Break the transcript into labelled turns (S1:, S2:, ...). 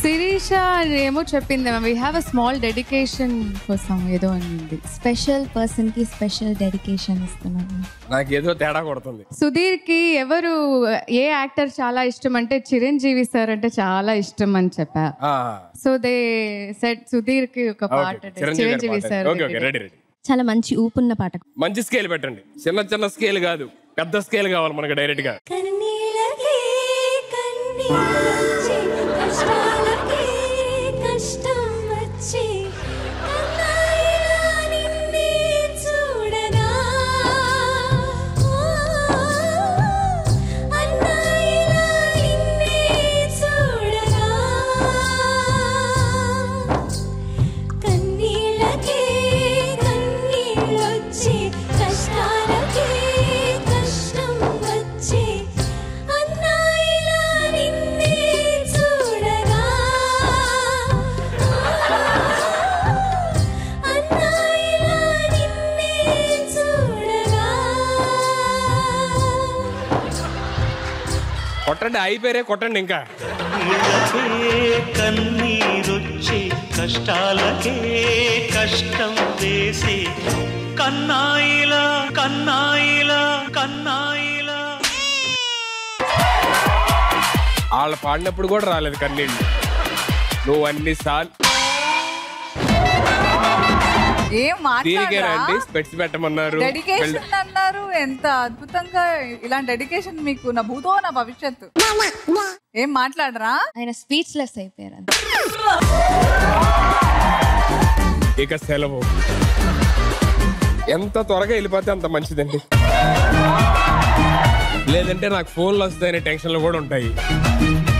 S1: శిరీష ఏమో చెప్పింది, we have a small dedication కోసం ఏదో అనింది.
S2: స్పెషల్ పర్సన్ కి స్పెషల్ డెడికేషన్ ఇస్తున్నాను.
S3: నాకేదో తేడా కొడుతుంది.
S1: సుధీర్ కి ఎవరు ఏ యాక్టర్ చాలా ఇష్టం అంటే చిరంజీవి సార్ అంటే చాలా ఇష్టం అని చెప్పా. సో దే సెట్ సుధీర్ కి ఒక పాట చిరంజీవి సార్.
S2: చాలా మంచి ఊపున్న పాట.
S3: మంచి స్కేల్ పెట్టండి, చిన్న చిన్న స్కేల్ కాదు, పెద్ద స్కేల్ కావాలి మనకి డైరెక్ట్ గా. కొట్టండి, అయిపోయారే, కొట్టండి ఇంకా.
S4: కన్నీరొచ్చే కష్టాలకే కష్టం వేసే కన్నాయిలా కన్నాయిలా కన్నాయిలా.
S3: వాళ్ళు పాడినప్పుడు కూడా రాలేదు కన్నీళ్ళు, నువ్వు అన్ని సార్లు
S5: ఏం మాట్లాడారండి?
S3: స్పెట్స్ పెట్టమన్నారు,
S5: డెడికేషన్ అన్నారు. ఎంత అద్భుతంగా ఇలాంటి డెడికేషన్ మీకు. నా భూతో నా భవిష్యత్తు. ఏం మాట్లాడరా?
S2: ఆయన స్పీచ్లెస్ అయిపోయారు.
S3: ఇక సెలవు. ఎంత త్వరగా వెళ్ళిపోతే అంత మంచిదండి, లేదంటే నాకు ఫోన్లు వస్తాయనే టెన్షన్లు కూడా ఉంటాయి.